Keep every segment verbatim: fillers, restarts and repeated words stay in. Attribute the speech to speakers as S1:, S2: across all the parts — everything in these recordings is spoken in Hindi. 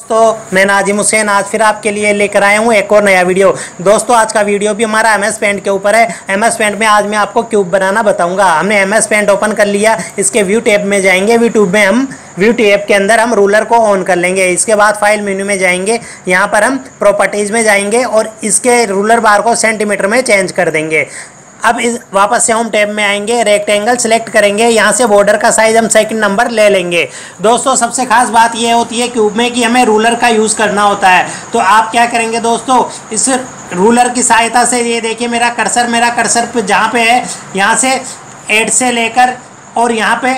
S1: तो मैं नाजिम हुसैन आज फिर आपके लिए लेकर आया हूँ एक और नया वीडियो। दोस्तों आज का वीडियो भी हमारा एम एस पेंट के ऊपर है। एम एस पेंट में आज मैं आपको क्यूब बनाना बताऊंगा। हमने एम एस पेंट ओपन कर लिया, इसके व्यू टैब में जाएंगे। व्यू ट्यूब में हम व्यू टैब के अंदर हम रूलर को ऑन कर लेंगे। इसके बाद फाइल मेन्यू में जाएंगे, यहाँ पर हम प्रॉपर्टीज़ में जाएंगे और इसके रूलर बार को सेंटीमीटर में चेंज कर देंगे। अब इस वापस से होम टैब में आएंगे, रेक्टेंगल सेलेक्ट करेंगे, यहाँ से बॉर्डर का साइज हम सेकंड नंबर ले लेंगे। दोस्तों सबसे खास बात ये होती है क्यूब में कि हमें रूलर का यूज़ करना होता है। तो आप क्या करेंगे दोस्तों, इस रूलर की सहायता से ये देखिए मेरा कर्सर मेरा कर्सर पे जहाँ पे है, यहाँ से एट से लेकर और यहाँ पे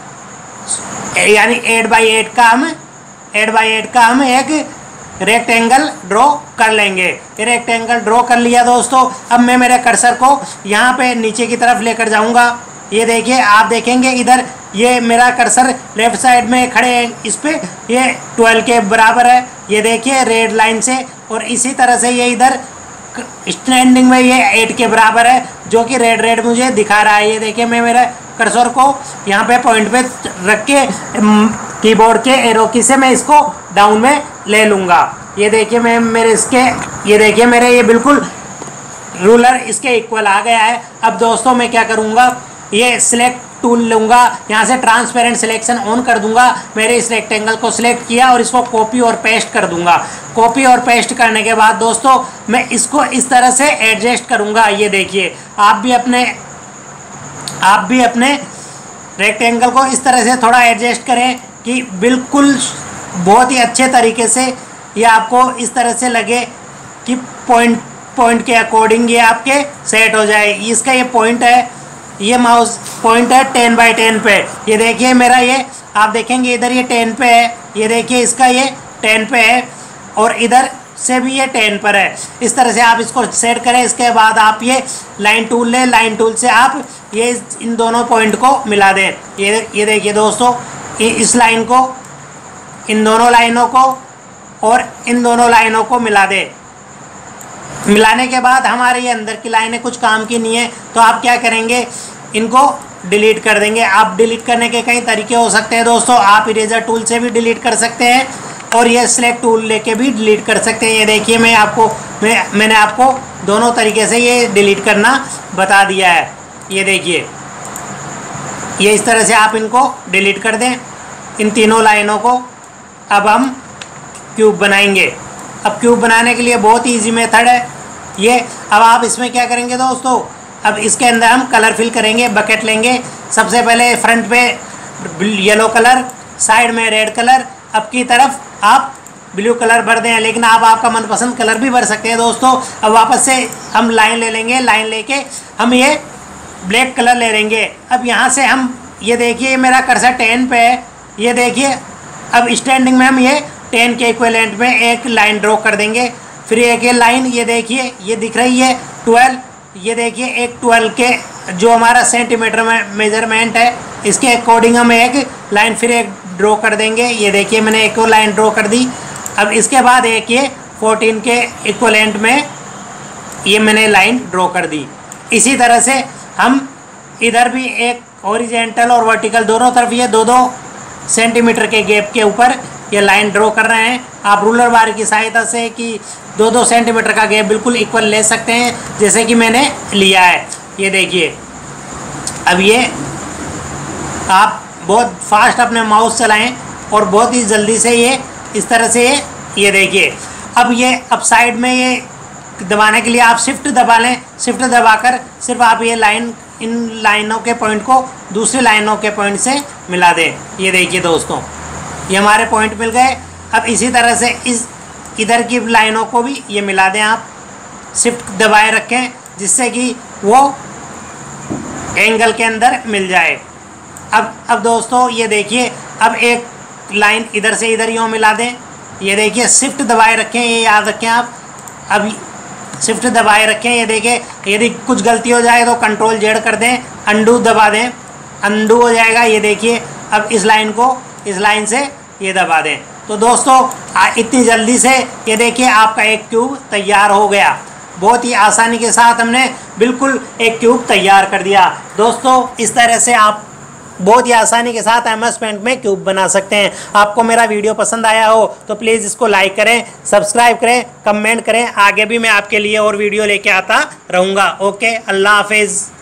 S1: यानी एट बाई एट का हम एट बाई एट का हम एक रेक्टेंगल ड्रॉ कर लेंगे। ये रेक्टेंगल ड्रॉ कर लिया दोस्तों। अब मैं मेरे कर्सर को यहाँ पे नीचे की तरफ लेकर जाऊँगा। ये देखिए, आप देखेंगे इधर ये मेरा कर्सर लेफ्ट साइड में खड़े हैं, इस पे ये ट्वेल्व के बराबर है। ये देखिए रेड लाइन से, और इसी तरह से ये इधर स्टैंडिंग में ये एट के बराबर है, जो कि रेड रेड मुझे दिखा रहा है। ये देखिए मैं मेरे कर्सर को यहाँ पे पॉइंट पे रख के कीबोर्ड के एरो की से मैं इसको डाउन में ले लूँगा। ये देखिए मैं मेरे इसके ये देखिए मेरे ये बिल्कुल रूलर इसके इक्वल आ गया है। अब दोस्तों मैं क्या करूँगा, ये सिलेक्ट टूल लूँगा, यहाँ से ट्रांसपेरेंट सिलेक्शन ऑन कर दूँगा। मेरे इस रेक्टेंगल को सिलेक्ट किया और इसको कॉपी और पेस्ट कर दूँगा। कॉपी और पेस्ट करने के बाद दोस्तों मैं इसको इस तरह से एडजस्ट करूँगा। ये देखिए आप भी अपने आप भी अपने रेक्टेंगल को इस तरह से थोड़ा एडजस्ट करें कि बिल्कुल बहुत ही अच्छे तरीके से ये आपको इस तरह से लगे कि पॉइंट पॉइंट के अकॉर्डिंग ये आपके सेट हो जाए। इसका ये पॉइंट है, ये माउस पॉइंट है टेन बाई टेन पे। ये देखिए मेरा ये आप देखेंगे इधर ये टेन पे है, ये देखिए इसका ये टेन पे है और इधर से भी ये टेन पर है। इस तरह से आप इसको सेट करें। इसके बाद आप ये लाइन टूल लें, लाइन टूल से आप ये इन दोनों पॉइंट को मिला दें। ये ये देखिए दोस्तों, इस लाइन को, इन दोनों लाइनों को और इन दोनों लाइनों को मिला दें। मिलाने के बाद हमारे ये अंदर की लाइनें कुछ काम की नहीं है, तो आप क्या करेंगे, इनको डिलीट कर देंगे। आप डिलीट करने के कई तरीके हो सकते हैं दोस्तों। आप इरेजर टूल से भी डिलीट कर सकते हैं और ये सिलेक्ट टूल लेके भी डिलीट कर सकते हैं। ये देखिए मैं आपको मैं मैंने आपको दोनों तरीके से ये डिलीट करना बता दिया है। ये देखिए ये इस तरह से आप इनको डिलीट कर दें, इन तीनों लाइनों को। अब हम क्यूब बनाएंगे। अब क्यूब बनाने के लिए बहुत ही ईजी मेथड है ये। अब आप इसमें क्या करेंगे दोस्तों, अब इसके अंदर हम कलर फिल करेंगे। बकेट लेंगे, सबसे पहले फ्रंट पे येलो कलर, साइड में रेड कलर, अब की तरफ आप ब्लू कलर भर दें, लेकिन आप आपका मनपसंद कलर भी भर सकते हैं दोस्तों। अब वापस से हम लाइन ले लेंगे, लाइन लेके हम ये ब्लैक कलर ले लेंगे। अब यहाँ से हम ये देखिए मेरा कर्सर टेन पे है, ये देखिए अब स्टैंडिंग में हम ये टेन के इक्विवेलेंट में एक लाइन ड्रॉ कर देंगे। फिर एक ये लाइन ये देखिए ये दिख रही है ट्वेल्व, ये देखिए एक ट्वेल्व के जो हमारा सेंटीमीटर में मेजरमेंट है, इसके अकॉर्डिंग हम एक लाइन फिर एक ड्रॉ कर देंगे। ये देखिए मैंने एक और लाइन ड्रॉ कर दी। अब इसके बाद एक ये फोर्टीन के इक्विवेलेंट में ये मैंने लाइन ड्रॉ कर दी। इसी तरह से हम इधर भी एक हॉरिजॉन्टल और वर्टिकल दोनों तरफ ये दो दो सेंटीमीटर के गैप के ऊपर ये लाइन ड्रॉ कर रहे हैं। आप रूलर बार की सहायता से कि दो दो सेंटीमीटर का गैप बिल्कुल इक्वल ले सकते हैं, जैसे कि मैंने लिया है। ये देखिए अब ये आप बहुत फास्ट अपने माउस चलाएं और बहुत ही जल्दी से ये इस तरह से ये ये देखिए। अब ये अब साइड में ये दबाने के लिए आप शिफ्ट दबा लें। शिफ्ट दबाकर सिर्फ आप ये लाइन इन लाइनों के पॉइंट को दूसरी लाइनों के पॉइंट से मिला दें। ये देखिए दोस्तों ये हमारे पॉइंट मिल गए। अब इसी तरह से इस इधर की लाइनों को भी ये मिला दें। आप शिफ्ट दबाए रखें जिससे कि वो एंगल के अंदर मिल जाए। अब अब दोस्तों ये देखिए अब एक लाइन इधर से इधर यूँ मिला दें। ये देखिए शिफ्ट दबाए रखें, ये याद रखें आप। अब शिफ्ट दबाए रखें। ये देखिए यदि कुछ गलती हो जाए तो कंट्रोल जेड कर दें, अंडू दबा दें, अंडू हो जाएगा। ये देखिए अब इस लाइन को इस लाइन से ये दबा दें। तो दोस्तों इतनी जल्दी से ये देखिए आपका एक क्यूब तैयार हो गया। बहुत ही आसानी के साथ हमने बिल्कुल एक क्यूब तैयार कर दिया। दोस्तों इस तरह से आप बहुत ही आसानी के साथ एम एस पेंट में क्यूब बना सकते हैं। आपको मेरा वीडियो पसंद आया हो तो प्लीज़ इसको लाइक करें, सब्सक्राइब करें, कमेंट करें। आगे भी मैं आपके लिए और वीडियो लेके आता रहूँगा। ओके, अल्लाह हाफिज़।